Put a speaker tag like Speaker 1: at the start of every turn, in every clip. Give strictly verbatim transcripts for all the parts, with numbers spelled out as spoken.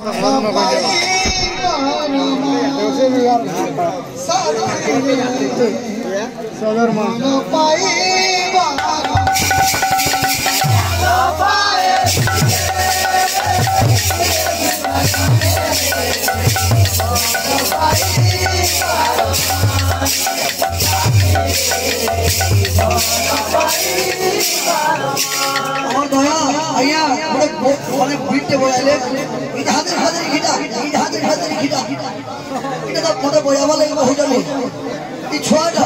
Speaker 1: और दया आया बड़े बड़े बीटे बोले इधर हाथ हाथ घिटा इधर हाथ हाथ घिटा इधर तो फोटो बोया वाले को हो जाने ये छोटा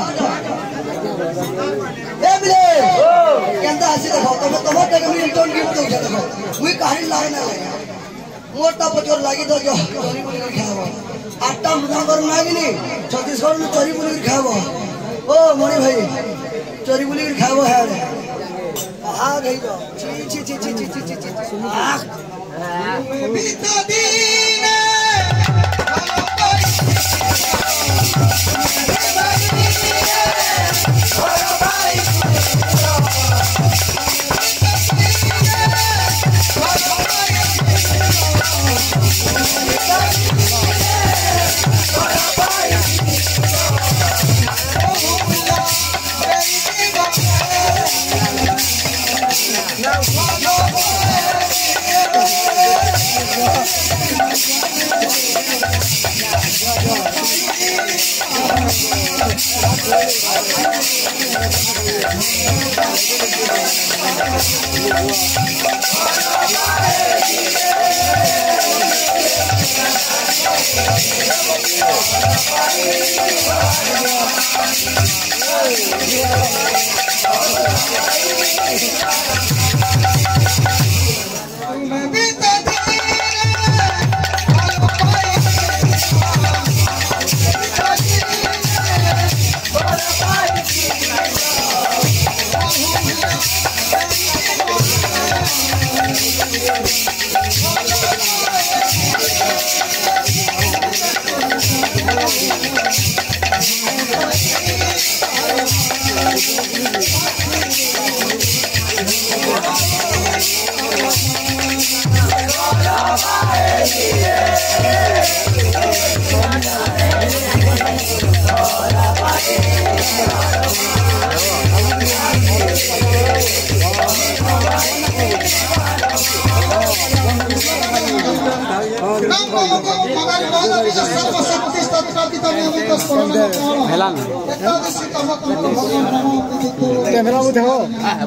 Speaker 1: ए बिले कहता ऐसे देखो तो तुम तक भी रिटर्न गिफ्ट दो देखो वही कहानी लाने ना लगे मोटा पचोर लागी तो जो चोरी पुली कर खाओ आटा मुदा कर ना कि नहीं छत्तीसगढ़ में चोरी पुली कर खाओ ओ मोनी भाई चोरी पुली कर खाओ है हाँ नहीं तो ची ची ची ची ची ची ची ची बीता दिन
Speaker 2: कैमरा में देखो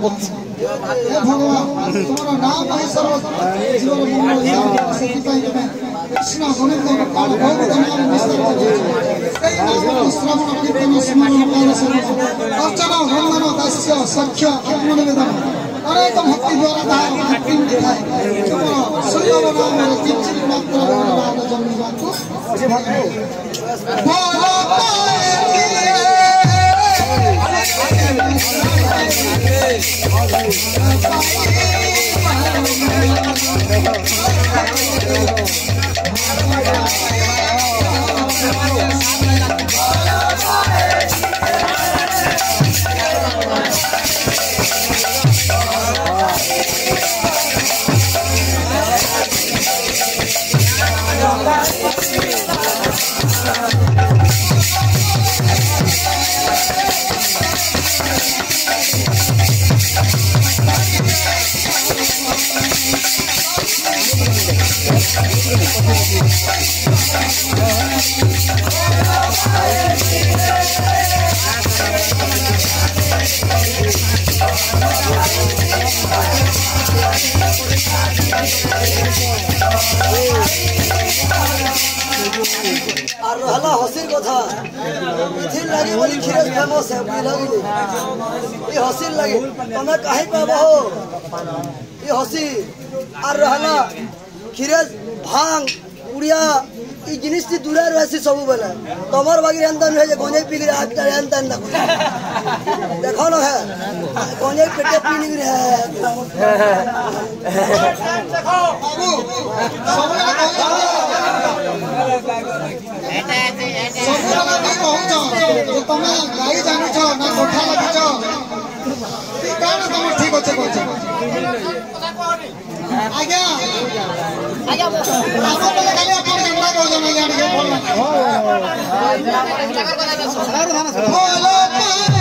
Speaker 1: भगवान तुम्हारा नाम है सर्व जीवन मंगल सतिताई में कृष्ण गोविंद काल भगवत नाम विस्तार सही नाम श्रवण कीर्तन स्मरण कार सर्व अर्चना वंदन दास्य सख्य आत्मनिवेदन अनेक भक्ति द्वारा धाम भक्ति दिखाए केवल सुंदर नाम रे किंचित मात्र नाम जन्म मात्र अजे भक्त बोलो पाए और हला हसीर कथा इथिर लगे बोली खीरज फेमस है बुझ लगी ये हसीर लगे तमे काहे पाबो हो ये हसी और हला खीरज भांग उड़िया ई जिनिस से दूर रहसी सब बेला तमर बागी अंदर है जे गोंजे पी गिरा आटा अंदर ना देखो ना है गोंजे पेटे पी नहीं रहा है देखो बाबू सब लोग कहू तमे गाई जानु छ ना कोठा लगी छ ती कान तम ठीक होचे कोचे आज्ञा आज्ञा
Speaker 2: बोलो